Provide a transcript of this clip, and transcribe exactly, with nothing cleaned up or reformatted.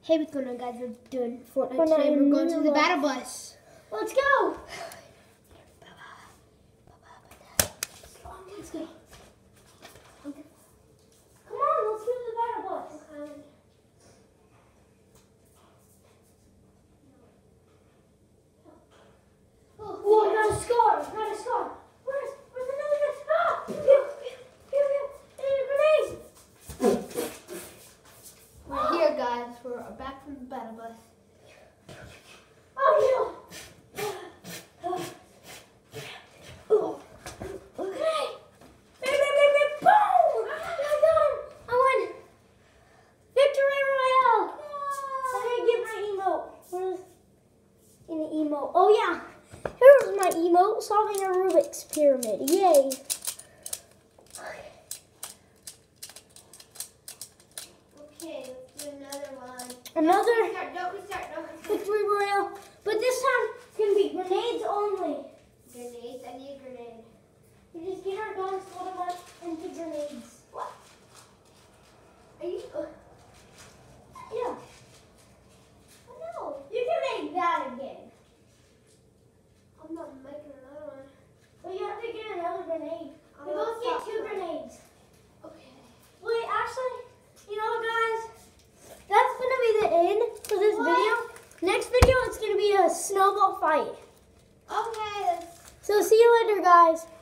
Hey, what's going on, guys? We're doing Fortnite Fortnite today. We're going to the bus. battle bus. Let's go. Let's go. Okay. Come on, let's go to the battle bus. Okay. Oh, oh, I got a scar. I got a scar. Where's, where's another one? Ah! Pew, pew, pew, pew. There's a grenade. We're here, guys. We're back from the battle bus. Oh, yeah. Oh. Okay. Bam, bam, bam, bam, boom. I got him. I won. Victory Royale. I didn't get my emote. Where's in the emote? Oh, yeah. Here's my emote, solving a Rubik's Pyramid. Yay. Okay, let's do another one. Another Restart, don't restart, don't restart. Victory Royale. But this time, it's going to be grenades only. Grenades, I need a grenade. We just get our guns, put them up into grenades. What? Are you? Uh, Yeah. no. You can make that again. I'm not making another one. But you have to get another grenade. I'm We not both get stop two now. grenades. Okay. Wait, actually, you know what, guys? That's going to be the end for this What? video. Next video, it's going to be a snowball fight. Okay. So see you later, guys.